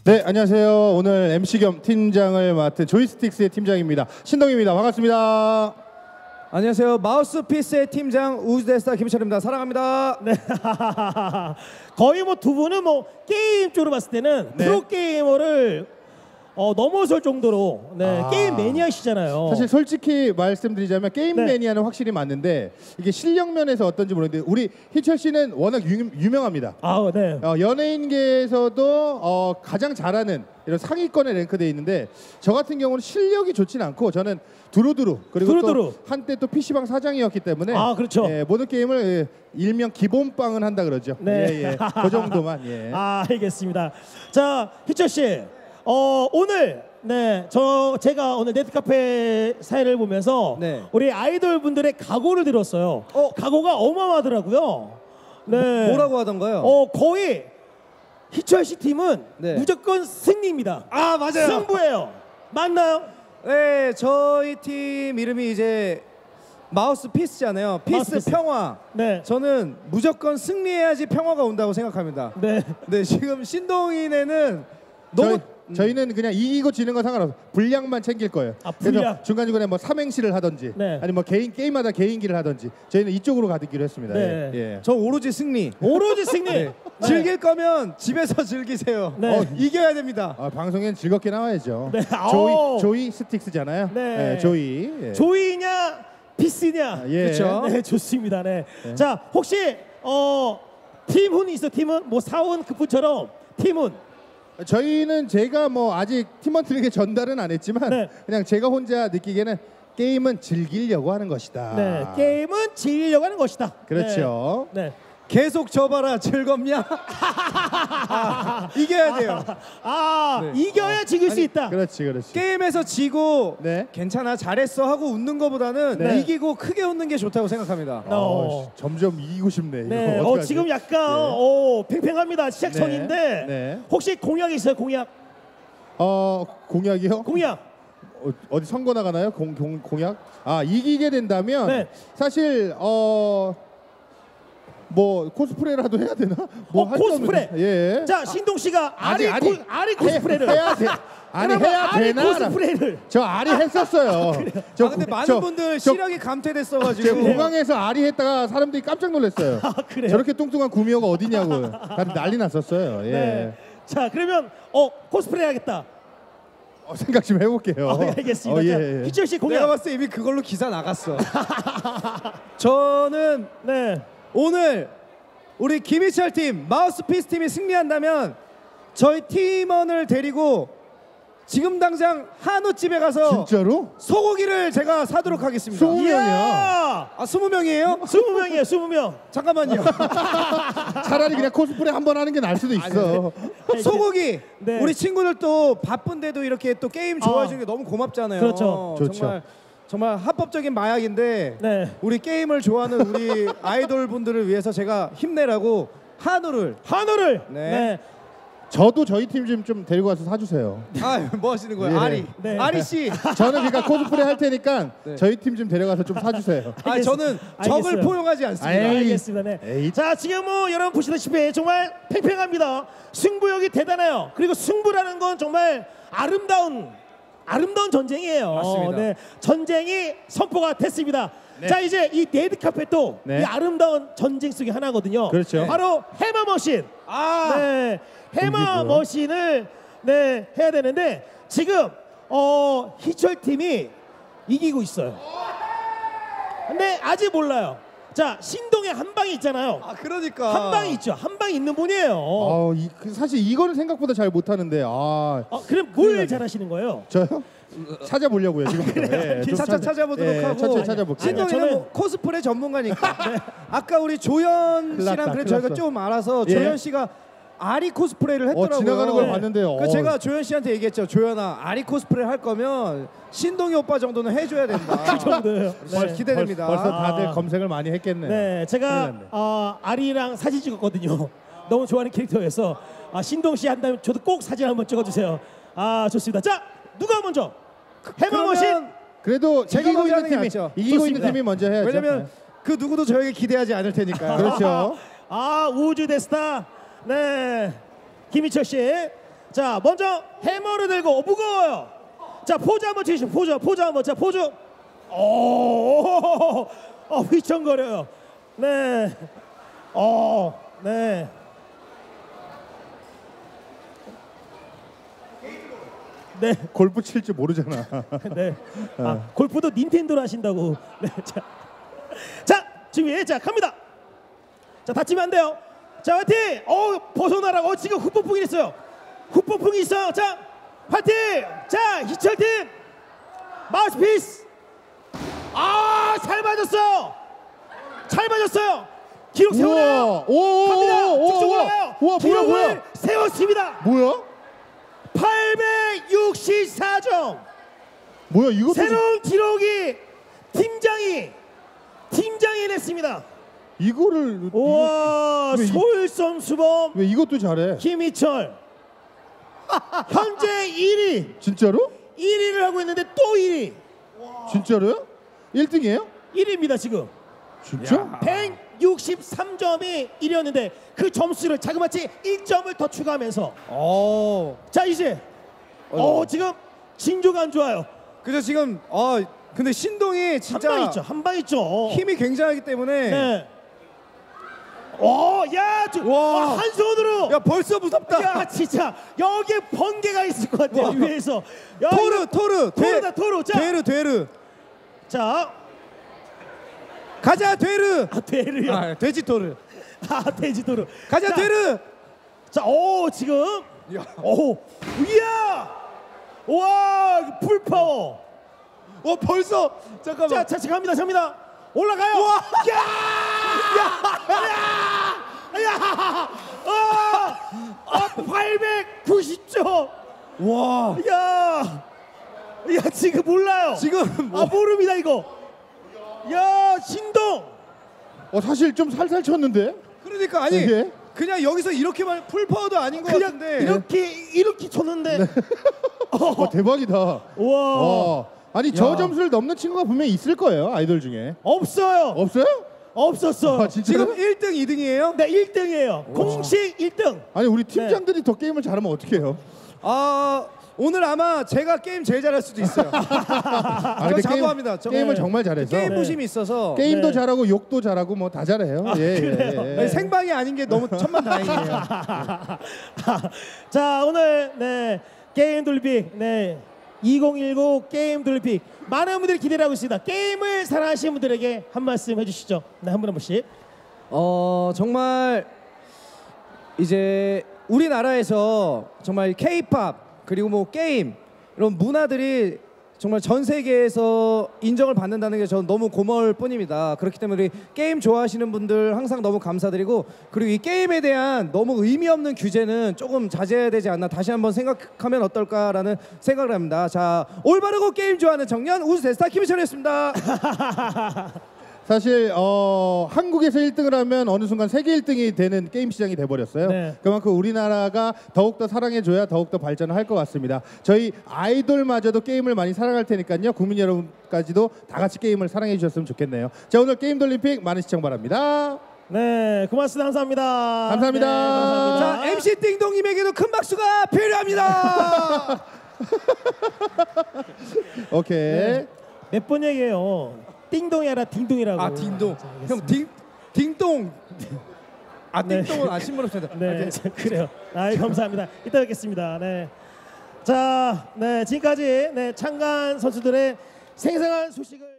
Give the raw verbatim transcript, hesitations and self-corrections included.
네, 안녕하세요. 오늘 엠씨 겸 팀장을 맡은 조이스틱스의 팀장입니다. 신동입니다. 반갑습니다. 안녕하세요. 마우스피스의 팀장 우주대스타 김철입니다. 사랑합니다. 네. 거의 뭐 두 분은 뭐 게임 쪽으로 봤을 때는 네. 프로 게이머를 어, 넘어설 정도로 네, 아. 게임 매니아시잖아요. 사실 솔직히 말씀드리자면 게임 네. 매니아는 확실히 맞는데 이게 실력 면에서 어떤지 모르겠는데 우리 희철 씨는 워낙 유, 유명합니다. 아, 네. 어, 연예인계에서도 어, 가장 잘하는 이런 상위권에 랭크되어 있는데 저 같은 경우는 실력이 좋진 않고 저는 두루두루 그리고 두루두루. 또 한때 또 피시방 사장이었기 때문에 아, 그렇죠. 예, 모든 게임을 예, 일명 기본빵은 한다 그러죠. 네. 예, 예. 그 정도만. 예. 아, 알겠습니다. 자, 희철 씨. 어, 오늘 네, 저 제가 오늘 네트카페 사회를 보면서 네. 우리 아이돌 분들의 각오를 들었어요. 어? 각오가 어마어마하더라고요. 네. 뭐라고 하던가요? 어, 거의 희철 씨 팀은 네. 무조건 승리입니다. 아, 맞아요. 승부예요. 맞나요? 네, 저희 팀 이름이 이제 마우스피스잖아요. 피스 마우스피스. 평화. 네. 저는 무조건 승리해야지 평화가 온다고 생각합니다. 네. 네, 지금 신동이네는 너무 저희, 저희는 그냥 이기고 지는 거 상관없어. 분량만 챙길 거예요. 아, 분량. 그래서 중간중간에 뭐 삼행시를 하든지 네. 아니 뭐 개인 게임마다 개인기를 하든지 저희는 이쪽으로 가기로 했습니다. 네. 예. 예. 저 오로지 승리. 오로지 승리. 네. 즐길 거면 집에서 즐기세요. 네. 어, 이겨야 됩니다. 아, 방송엔 즐겁게 나와야죠. 네. 조이 아오. 조이 스틱스잖아요. 네. 예, 조이. 예. 조이냐 피스냐. 아, 예. 그쵸? 네, 좋습니다. 네. 네. 자, 혹시 어 팀훈이 있어? 팀은 뭐 사원 그분처럼 팀은 저희는 제가 뭐 아직 팀원들에게 전달은 안 했지만 네. 그냥 제가 혼자 느끼기에는 게임은 즐기려고 하는 것이다. 네, 게임은 즐기려고 하는 것이다. 그렇죠. 네. 네. 계속 져봐라. 즐겁냐? 아, 이겨야 돼요. 아, 네. 이겨야 즐길 수 있다. 그렇지, 그렇지. 게임에서 지고 네. 괜찮아 잘했어 하고 웃는 것보다는 네. 이기고 크게 웃는 게 좋다고 생각합니다. 어. 어, 씨, 점점 이기고 싶네. 네. 이거 어, 어떡하지? 지금 약간 네. 어, 팽팽합니다. 시작 네. 전인데 네. 혹시 공약 있어요? 공약? 어 공약이요? 공약. 어, 어디 선거 나가나요? 공, 공 공약? 아 이기게 된다면 네. 사실 어. 뭐 코스프레라도 해야 되나? 뭐 어, 할수 코스프레. 없는- 예. 자, 신동 씨가 아리 아니, 코, 아리 코스프레를 해, 해야 돼. 아니 그러면 해야 아리 되나? 코스프레를. 저 아리 했었어요. 저, 아 근데 많은 저- 분들 저- 시력이 저 감퇴됐어가지고 공항에서 아리 했다가 사람들이 깜짝 놀랐어요. 아, 그래요? 저렇게 뚱뚱한 구미호가 어디냐고. 다들 난리 났었어요. 예. 네. 자, 그러면 어, 코스프레 해야겠다. 어, 생각 좀 해볼게요. 아, 알겠습니다. 어, 자, 예, 예. 희철 씨 내가 공약. 봤을 때 이미 그걸로 기사 나갔어. 저는 네. 오늘 우리 김희철 팀 마우스피스 팀이 승리한다면 저희 팀원을 데리고 지금 당장 한우집에 가서 진짜로? 소고기를 제가 사도록 하겠습니다. 스무 명이야. 이야! 아 스무 명이에요? 스무 명이에요, 스무 명. 잠깐만요. 차라리 그냥 코스프레 한 번 하는 게 나을 수도 있어. 소고기. 네. 우리 친구들 또 바쁜데도 이렇게 또 게임 좋아해 아. 주는 게 너무 고맙잖아요. 그렇죠. 좋죠. 정말 정말 합법적인 마약인데 네. 우리 게임을 좋아하는 우리 아이돌 분들을 위해서 제가 힘내라고 한우를 한우를. 네. 네. 저도 저희 팀 좀 좀 데리고 와서 사주세요. 아 뭐 하시는 거예요? 예. 아리 네. 아리 씨. 저는 그러니까 코스프레 할 테니까 네. 저희 팀 좀 데려가서 좀 사주세요. 아 저는 알겠어요. 적을 포용하지 않습니다. 에이. 알겠습니다. 네. 에이. 자, 지금 뭐 여러분 보시다시피 정말 팽팽합니다. 승부욕이 대단해요. 그리고 승부라는 건 정말 아름다운 아름다운 전쟁이에요. 맞습니다. 네. 전쟁이 선포가 됐습니다. 네. 자, 이제 이 레드카펫도 네. 이 아름다운 전쟁 속의 하나거든요. 그렇죠. 바로 해머 머신. 아 네, 해머 이게 뭐야? 머신을 네 해야 되는데 지금 어 희철 팀이 이기고 있어요. 근데 아직 몰라요. 자, 신동의 한 방이 있잖아요. 아 그러니까 한 방이 있죠. 한 방이 있는 분이에요. 어, 어, 이, 그 사실 이거는 생각보다 잘 못하는데 아 그럼 뭘 잘하시는 거예요? 저요? 찾아보려고요 지금. 예, 좀 차차 찾아보도록 예, 하고 천천히 찾아볼게요. 아니요, 신동이는 저는- 뭐 코스프레 전문가니까. 아까 우리 조현 큰일 씨랑 났다, 그래 큰일 저희가 났어. 좀 알아서 예. 조현 씨가 아리 코스프레를 했더라고요. 어, 지나가는 걸 네. 봤는데요. 그 어, 제가 조현 씨한테 얘기했죠. 조현아, 아리 코스프레 할 거면 신동이 오빠 정도는 해줘야 된다. 그 정도예요. 벌- 네. 기대됩니다. 벌, 벌써 다들 아. 검색을 많이 했겠네요. 네, 큰일 제가 났네. 어, 아리랑 사진 찍었거든요. 너무 좋아하는 캐릭터여서 아, 신동 씨 한다면 저도 꼭 사진 한번 찍어주세요. 아, 좋습니다. 자, 누가 먼저? 해머 머신. 그러면 그래도 제가 이기고 먼저 있는 하는 게 팀이 낫죠. 이기고 좋습니다. 있는 팀이 먼저 해야죠. 왜냐면 그 누구도 저에게 기대하지 않을 테니까요. 네. 그렇죠. 아, 우주 대스타. 네, 김희철 씨. 자, 먼저 해머를 들고 어, 무거워요. 자, 포즈 한번 주시죠. 포즈, 포즈 한번. 자, 포즈. 오, 어, 휘청거려요. 네. 어, 네. 네. 골프 칠 줄 모르잖아. 네. 아, 골프도 닌텐도로 하신다고. 네. 자, 자 준비. 자, 갑니다. 자, 다치면 안 돼요. 자, 화이팅! 어, 벗어나라고. 어, 지금 후폭풍이 있어요. 후폭풍이 있어요. 자, 화이팅! 자, 희철팀 마우스피스. 아, 잘 맞았어요. 잘 맞았어요. 기록 세우나요? 우와. 갑니다. 오, 오, 쭉쭉 오, 올라가요. 우와, 뭐야, 기록을 뭐야. 세웠습니다. 뭐야? 팔백육십사 점. 뭐야 이것도 새로운 기록이 팀장이 팀장이 냈습니다. 이거를 우와, 이거- 왜 이- 소일섬 수범 왜 이것도 잘해? 김희철 현재 일 위 진짜로? 일 위를 하고 있는데 또 일 위 진짜로요? 일 등이에요? 일 위입니다 지금. 진짜? 백육십삼 점이 일 위였는데 그 점수를 자그마치 일 점을 더 추가하면서 어. 자 이제 어 지금 징조가 안 좋아요. 그죠 지금 어 근데 신동이 진짜 한 방 있죠, 한 방 있죠. 힘이 굉장하기 때문에 네. 오, 야, 저, 와. 와, 한 손으로. 야 벌써 무섭다. 야, 진짜 여기에 번개가 있을 것 같아요. 와. 위에서. 야, 토르 이거 토르 토르다, 토르. 자, 되르 되르 자, 가자 되르. 아, 되르요. 아, 아, 돼지 토르. 돼지 토르. 가자 자, 되르. 자, 오, 지금. 야. 오, 이야. 와, 풀 파워. 어 벌써 잠깐만. 자, 자, 지금 갑니다, 갑니다. 올라가요. 와. 야! 야! 야! 아! 아, 팔백구십 점. 와. 야! 야, 지금 몰라요. 지금 뭐 아, 모릅니다, 이거. 야, 신동. 어 사실 좀 살살 쳤는데. 그러니까 아니 이게? 그냥 여기서 이렇게만 풀 파워도 아닌 것 그냥 같은데. 이렇게 이렇게 쳤는데. 와 대박이다. 우와. 와. 아니 저 야. 점수를 넘는 친구가 분명히 있을 거예요 아이돌 중에. 없어요. 없어요? 없었어. 아, 진짜? 지금 일 등 이 등이에요? 네, 일 등이에요. 공식 일 등. 아니 우리 팀장들이 더 게임을 잘하면 어떡해요? 아 오늘 아마 제가 게임 제일 잘할 수도 있어요. 아, 저 근데 자부합니다. 저- 게임을 네. 정말 잘해서. 게임 네. 부심이 있어서 게임도 네. 잘하고 욕도 잘하고 뭐 다 잘해요. 예, 예, 그래요? 예. 아니, 생방이 아닌 게 너무 천만다행이에요. 자, 오늘 네 게임 돌리픽 네 이천십구 게임 돌리픽 많은 분들이 기대를 하고 있습니다. 게임을 사랑하시는 분들에게 한 말씀 해주시죠. 네, 한 분 한 분씩. 어 정말 이제 우리나라에서 정말 K-팝 그리고 뭐 게임 이런 문화들이 정말 전 세계에서 인정을 받는다는 게 저는 너무 고마울 뿐입니다. 그렇기 때문에 우리 게임 좋아하시는 분들 항상 너무 감사드리고 그리고 이 게임에 대한 너무 의미 없는 규제는 조금 자제해야 되지 않나 다시 한번 생각하면 어떨까라는 생각을 합니다. 자, 올바르고 게임 좋아하는 청년 우수 대스타 김희철이었습니다. 사실 어, 한국에서 일 등을 하면 어느 순간 세계 일 등이 되는 게임 시장이 돼버렸어요. 네. 그만큼 우리나라가 더욱더 사랑해줘야 더욱더 발전을 할 것 같습니다. 저희 아이돌마저도 게임을 많이 사랑할 테니까요. 국민 여러분까지도 다 같이 게임을 사랑해 주셨으면 좋겠네요. 자, 오늘 게임 돌림픽 많은 시청 바랍니다. 네, 고맙습니다. 감사합니다. 감사합니다. 네, 감사합니다. 자, 엠씨 띵동님에게도 큰 박수가 필요합니다. 오케이. 네. 몇 번 얘기해요. 띵동이 아니라 딩동이라고. 아 딩동. 자, 형 알겠습니다. 딩 딩동. 아 네. 딩동은 아 신부럽습니다. 네, 자, 그래요. 아, 감사합니다. 이따 뵙겠습니다. 네. 자, 네, 지금까지 네, 창간 선수들의 생생한 소식을